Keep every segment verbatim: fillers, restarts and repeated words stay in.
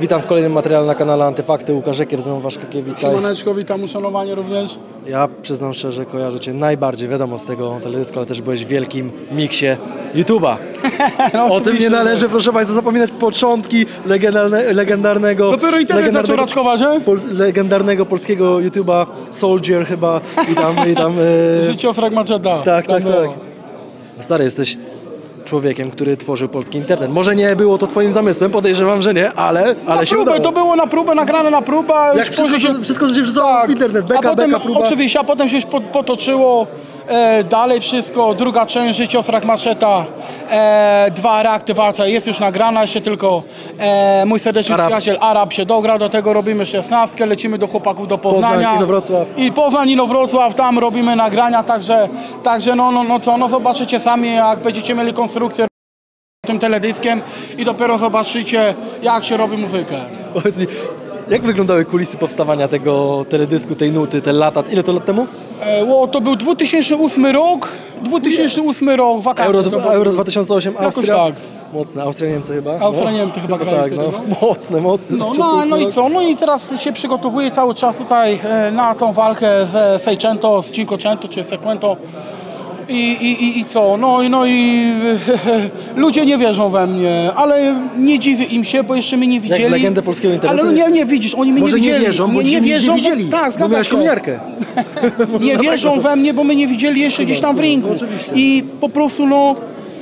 Witam w kolejnym materiale na kanale Antyfakty. Łukasz Ekier, ze mną Wasz K K, witaj. Siemaneczko, witam, uszanowanie również. Ja przyznam szczerze, kojarzę Cię najbardziej, wiadomo, z tego teledysku, ale też byłeś w wielkim miksie YouTube'a. No, o tym nie należy, proszę Państwa, zapominać początki legendarne, legendarnego... Dopiero internet zaczął raczkować, nie? Pol, legendarnego polskiego YouTube'a, Soldier chyba i tam... I tam e... Życiofrag Maczeta. Tak, tak, tak. Stary, jesteś człowiekiem, który tworzył polski internet. Może nie było to Twoim zamysłem, podejrzewam, że nie, ale, ale na się próbę, udało. To było na próbę, nagrane na próbę. Jak wszystko, się, wszystko się wrzucało tak. w internet, beka, a potem, beka, próba. Oczywiście, a potem się potoczyło e, dalej wszystko. Druga część, Życiofrag Maczeta, e, dwa reaktywacja jest już nagrana, jeszcze tylko e, mój serdeczny Arab. przyjaciel Arab się dogra, do tego robimy szesnastkę, lecimy do chłopaków do Poznania. Poznań, Inowrocław. I Poznań, Inowrocław, tam robimy nagrania, także, także no, no, no co, no zobaczycie sami, jak będziecie mieli konstrukcję tym teledyskiem i dopiero zobaczycie, jak się robi muzykę. Powiedz mi, jak wyglądały kulisy powstawania tego teledysku, tej nuty, te lata? Ile to lat temu? E, o, to był dwa tysiące ósmy rok, dwa tysiące ósmy rok, wakacje. Euro, Euro dwa tysiące osiem, Austria. tak. Mocne, Austria, Niemcy chyba? Austria, Niemcy chyba grali tak, wtedy, no. no. Mocne, mocne. No, no, no i co? No i teraz się przygotowuję cały czas tutaj e, na tą walkę ze Seicento, z Cinquecento czy Sequento. I, i, i co? No, no i ludzie nie wierzą we mnie, ale nie dziwię im się, bo jeszcze mnie nie widzieli. Jak legendę polskiego internetu? Ale nie, nie widzisz, oni mnie Może nie widzieli. nie wierzą, bo nie, nie wierzą, nie widzieli. Bo, tak, bo zgadza miałeś się. kominiarkę. Nie wierzą we mnie, bo mnie nie widzieli jeszcze gdzieś tam w ringu. No, oczywiście. I po prostu no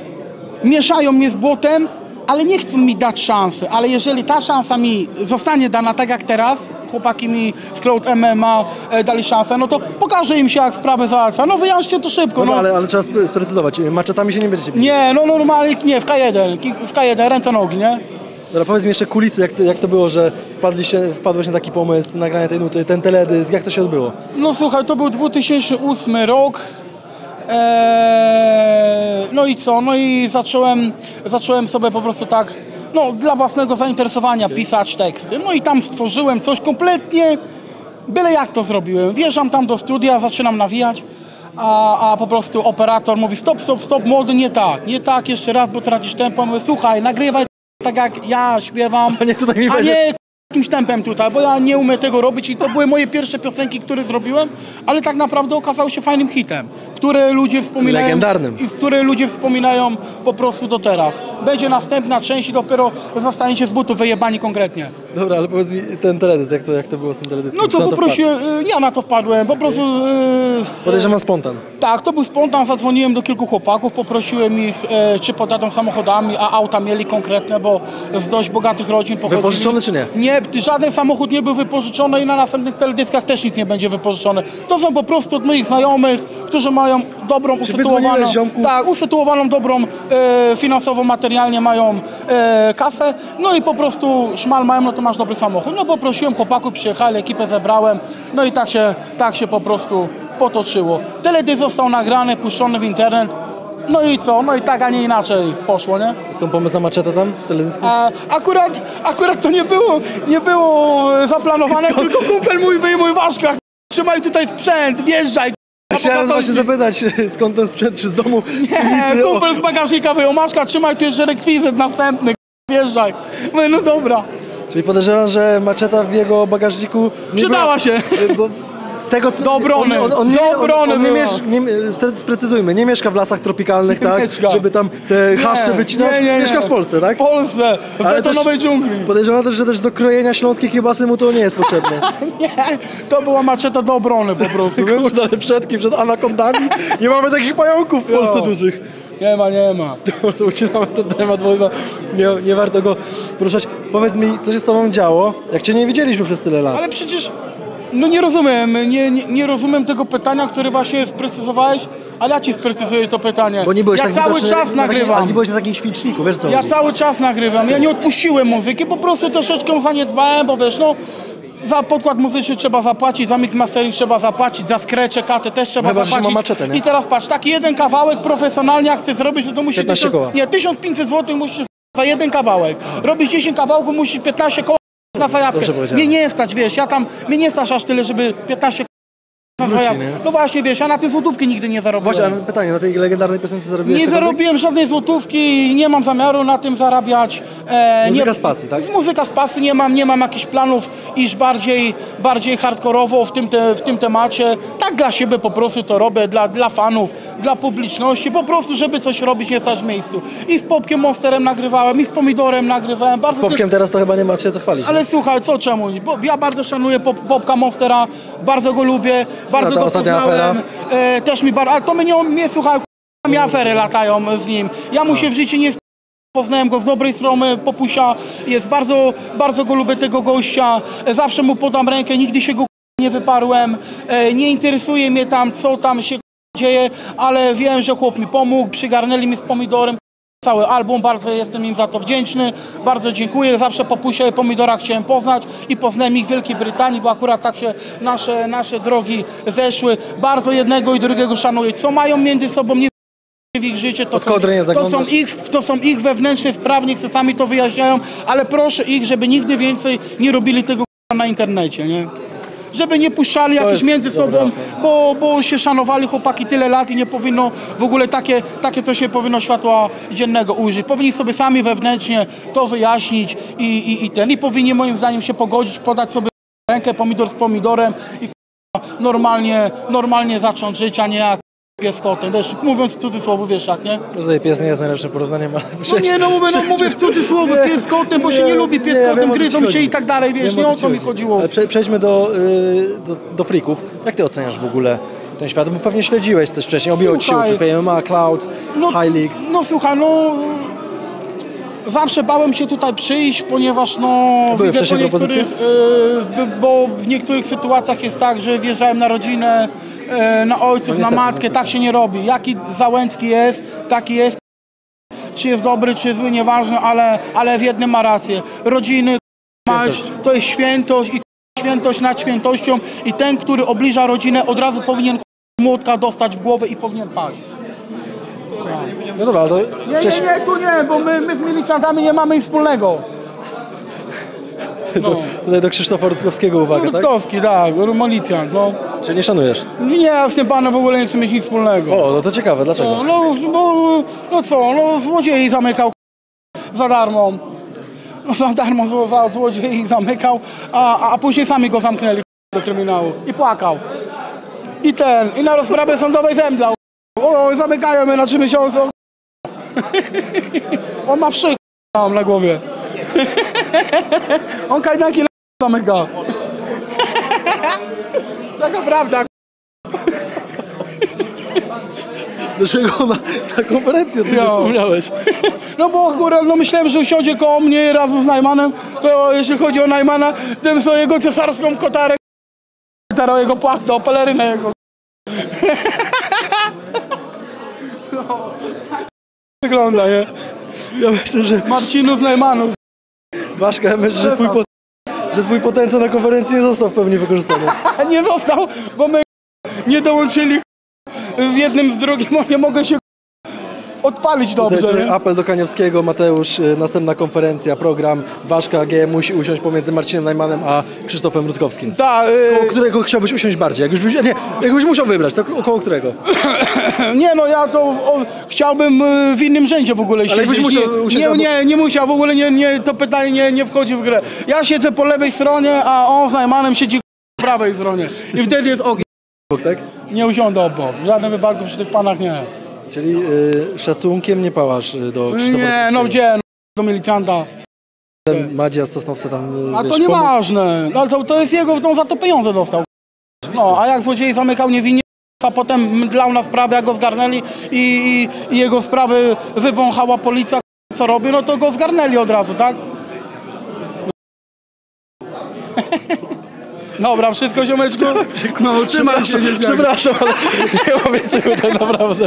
mieszają mnie z błotem, ale nie chcą mi dać szansy. Ale jeżeli ta szansa mi zostanie dana tak jak teraz, chłopaki mi z Cloud M M A e, dali szansę, no to pokażę im się, jak sprawę załatwia. No wyjaśnię to szybko. No, no. ale, ale trzeba sprecyzować, maczetami się nie będziecie bić. Nie, no normalnie nie, w K jeden, w K jeden, ręce, nogi, nie? Dobra, powiedz mi jeszcze kulisy, jak to, jak to było, że wpadliście, wpadłeś na taki pomysł, nagrania tej nuty, ten teledysk, jak to się odbyło? No słuchaj, to był dwa tysiące ósmy rok. Eee, no i co? No i zacząłem, zacząłem sobie po prostu tak, no dla własnego zainteresowania pisać teksty. No i tam stworzyłem coś kompletnie, byle jak to zrobiłem. Wjeżdżam tam do studia, zaczynam nawijać, a, a po prostu operator mówi stop, stop, stop, młody, nie tak, nie tak, jeszcze raz, bo tracisz tempo. Mówię, słuchaj, nagrywaj tak jak ja śpiewam, A nie tutaj mi a będzie... nie jakimś tempem tutaj, bo ja nie umiem tego robić i to były moje pierwsze piosenki, które zrobiłem, ale tak naprawdę okazały się fajnym hitem, które ludzie wspominają. Legendarnym. I które ludzie wspominają po prostu do teraz. Będzie następna część i dopiero zostaniecie z butów wyjebani konkretnie. Dobra, ale powiedz mi ten teledysk, jak to, jak to było z tym teledyskiem? No Czy to na poprosiłem, y, ja na to wpadłem, po prostu... Yy, Podejrzewam spontan. Tak, to był spontan, zadzwoniłem do kilku chłopaków, poprosiłem ich, e, czy podadą samochodami, a auta mieli konkretne, bo z dość bogatych rodzin pochodzili. Wypożyczone czy nie? Nie, żaden samochód nie był wypożyczony i na następnych teledyskach też nic nie będzie wypożyczone. To są po prostu od moich znajomych, którzy mają dobrą, usytuowaną, tak, usytuowaną, dobrą e, finansowo, materialnie mają e, kasę, no i po prostu szmal mają, no to masz dobry samochód. No poprosiłem chłopaków, przyjechali, ekipę zebrałem, no i tak się, tak się po prostu potoczyło. Teledysk został nagrany, puszczony w internet. No i co? No i tak, a nie inaczej poszło, nie? Skąd pomysł na maczetę tam w teledysku? A akurat, akurat to nie było, nie było zaplanowane, Skąd? Tylko kumpel mój wyjmuj ważkach, trzymaj tutaj sprzęt, wjeżdżaj. Chciałem właśnie zapytać, skąd ten sprzęt, czy z domu? Z nie, kumpel z bagażnika wyjął, Maszka, trzymaj, tu jeszcze rekwizyt następny, wjeżdżaj. Mówię, no dobra. Czyli podejrzewam, że maczeta w jego bagażniku... Przydała była, się. Bo z tego co... Do obrony. On, on, on nie, Do obrony on, on nie, była. miesz, nie wtedy sprecyzujmy, nie mieszka w lasach tropikalnych, tak? Mieszka. Żeby tam te haszcze wycinać. Nie, nie, nie. Mieszka w Polsce, tak? W Polsce, w Ale betonowej też dżungli. Podejrzewam też, że też do krojenia śląskiej kiełbasy mu to nie jest potrzebne. Nie, to była maczeta do obrony po prostu. Wiesz? Kurde, ale przedki przed anakondami nie mamy takich pająków w Polsce Jo. dużych. Nie ma, nie ma. To ucinamy ten temat, bo chyba nie, nie warto go poruszać. Powiedz mi, co się z tobą działo, jak cię nie widzieliśmy przez tyle lat? Ale przecież, no nie rozumiem, nie, nie, nie rozumiem tego pytania, które właśnie sprecyzowałeś, ale ja ci sprecyzuję to pytanie. Bo nie byłeś ja tak cały widoczny, czas na takim, nagrywam. ale nie byłeś na takim świeczniku, wiesz co Ja chodzi? cały czas nagrywam, ja nie odpuściłem muzyki, po prostu troszeczkę zaniedbałem, bo wiesz, no za podkład muzyczny trzeba zapłacić, za mix mastering trzeba zapłacić, za skrecze, katy też trzeba Chyba, że się ma zapłacić. maczetę, nie? I teraz patrz, taki jeden kawałek profesjonalnie jak chcesz zrobić, no to musisz... piętnaście koła. Nie, tysiąc pięćset złotych musisz za jeden kawałek. Robisz dziesięć kawałków, musisz piętnaście koła na zajawkę. Dobrze powiedziałem. Mnie nie stać, wiesz, ja tam, mnie nie stać aż tyle, żeby piętnaście Wróci, nie? No właśnie, wiesz, ja na tym złotówki nigdy nie zarobiłem. Właśnie, ale pytanie, na tej legendarnej piosence zarobiłeś Nie cokolwiek? zarobiłem żadnej złotówki, nie mam zamiaru na tym zarabiać. E, Muzyka nie, z pasji, tak? Muzyka z pasji, nie mam, nie mam jakichś planów, iż bardziej, bardziej hardkorowo w tym, te, w tym temacie. Tak dla siebie po prostu to robię, dla, dla fanów, dla publiczności, po prostu, żeby coś robić, nie stać w miejscu. I z Popkiem Monsterem nagrywałem, i z Pomidorem nagrywałem. Bardzo Z Popkiem teraz to chyba nie ma się co chwalić. Ale nie? słuchaj, co czemu? Bo ja bardzo szanuję Pop, Popka Monstera, bardzo go lubię, bardzo No, ta go ostatnia poznałem. afera. E, też mi bardzo, ale to mnie, mnie słuchaj, mi afery latają z nim. Ja mu się w życiu nie sp- poznałem go z dobrej strony, Popusia, jest bardzo, bardzo go lubię, tego gościa. E, zawsze mu podam rękę, nigdy się go nie wyparłem. E, nie interesuje mnie tam, co tam się dzieje, ale wiem, że chłop mi pomógł, przygarnęli mi z Pomidorem cały album, bardzo jestem im za to wdzięczny, bardzo dziękuję, zawsze Popusia i Pomidora chciałem poznać i poznałem ich w Wielkiej Brytanii, bo akurat tak się nasze, nasze drogi zeszły, bardzo jednego i drugiego szanuję, co mają między sobą, nie w ich życie, to, Od są, kołdry nie to, są zaglądasz? ich, to są ich wewnętrzne sprawy, niech sobie sami to wyjaśniają, ale proszę ich, żeby nigdy więcej nie robili tego na internecie, nie? Żeby nie puszczali jakiś jest między dobra. sobą, bo, bo się szanowali chłopaki tyle lat i nie powinno w ogóle takie, takie coś nie powinno światła dziennego ujrzeć. Powinni sobie sami wewnętrznie to wyjaśnić i, i, i ten. I powinni moim zdaniem się pogodzić, podać sobie rękę pomidor z pomidorem i normalnie, normalnie zacząć żyć, a nie jak pies z kotem. Wiesz, mówiąc w cudzysłowie, wiesz jak, nie? Tutaj pies nie jest najlepszym porównaniem, ale... No nie, no mówię, no mówię w cudzysłowie pies z kotem, bo się nie lubi pies z kotem, gryzą się i tak dalej, wiesz, nie o to mi chodziło. Ale prze, przejdźmy do, y, do, do freaków. Jak ty oceniasz w ogóle ten świat? Bo pewnie śledziłeś coś wcześniej, obiło ci się Słuchaj, uczy M M A, Cloud, No, High League. no słuchaj, no zawsze bałem się tutaj przyjść, ponieważ no Były widzę wcześniej po niektórych, y, b- bo w niektórych sytuacjach jest tak, że wjeżdżałem na rodzinę, y, na ojców, No na niestety, matkę, niestety. tak się nie robi. Jaki Załęcki jest, taki jest. Czy jest dobry, czy zły, nieważne, ale, ale w jednym ma rację. Rodziny, mać, to jest świętość i świętość nad świętością i ten, który obliża rodzinę, od razu powinien młotka dostać w głowę i powinien paść. No dobra, ale to Nie, wcześniej... nie, nie, tu nie, bo my, my z milicjantami nie mamy nic wspólnego. Do, tutaj do Krzysztofa Rutkowskiego uwaga, tak? Rutkowski, tak, milicjant, no. Czy nie szanujesz? Nie, ja z tym panem w ogóle nie chcę mieć nic wspólnego. O, no to ciekawe, dlaczego? No, no, bo, no co, no złodziei zamykał za darmo. No za darmo zło, za złodziei zamykał, a, a, a później sami go zamknęli do kryminału i płakał. I ten, i na rozprawie sądowej zemdlał. O, zamykają mnie na trzy miesiące. On ma wszyk tam na głowie. On kajdanki na zamyka. Taka prawda. Dlaczego na, na konferencji o tym nie Jo. wspomniałeś? No bo akurat no myślałem, że usiądzie koło mnie razem z Najmanem, to jeśli chodzi o Najmana, tym sobie jego cesarską kotarę, kotarę jego płachtę, pelerynę jego. No, tak wygląda, nie? Ja myślę, że Marcinów, Najmanów. Waszka, ja myślę, że twój, pot, że twój potencjał na konferencji nie został w pełni wykorzystany. Nie został, bo my nie dołączyli z jednym z drugim, bo nie mogę się odpalić dobrze. Tutaj, tutaj nie? apel do Kaniowskiego, Mateusz, y, następna konferencja, program. Waszka G musi usiąść pomiędzy Marcinem Najmanem a Krzysztofem Rutkowskim. Tak, Koło którego chciałbyś usiąść bardziej? Jak już byś, nie, jakbyś musiał wybrać, to około którego? nie no, ja to o, chciałbym y, w innym rzędzie w ogóle siedzieć. jakbyś musiał usiąść nie, albo- nie, nie musiał, w ogóle nie, nie, to pytanie nie, nie wchodzi w grę. Ja siedzę po lewej stronie, a on z Najmanem siedzi po prawej stronie. I wtedy jest ogień. Tak? Nie usiądę obok, w żadnym wypadku przy tych panach nie. Czyli y, szacunkiem nie pałasz y, do Krzysztofa Nie, no Rutkowskiego. gdzie, no, do milicjanta. Ten Madzia z Sosnowca tam, y, A wiesz, to pomógł- nieważne, no, to, to jest jego, on za to pieniądze dostał. No, a jak złodziej zamykał niewinnie, a potem mdlał na sprawę, jak go zgarnęli i, i, i jego sprawy wywąchała policja, co robi, no to go zgarnęli od razu, tak? Dobra, wszystko ziomeczku? No, trzymaj się. Przepraszam, przepraszam, ale nie mam więcej pytań, naprawdę.